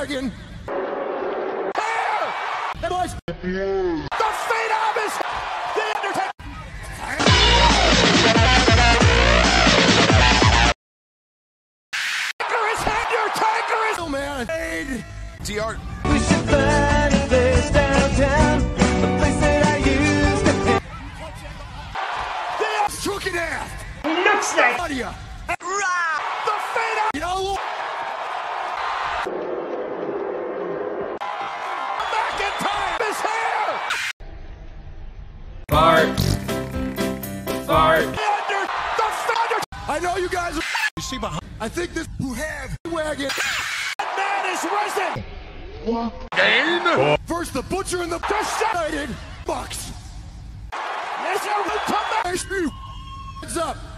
wagon. Here! It was the fate of his the Undertaker. Undertaker is oh man. TR. We should find a place downtown, a place that I used to be. They struck it out. Looks like Audio. The fate of you know. Back in time is here. Fart. Fart. The founder. I know you guys are. You see behind. I think this who have wagon. That man is risen. Gain. First the butcher and the decided Bucks. Yes, sir. Come back. Heads up.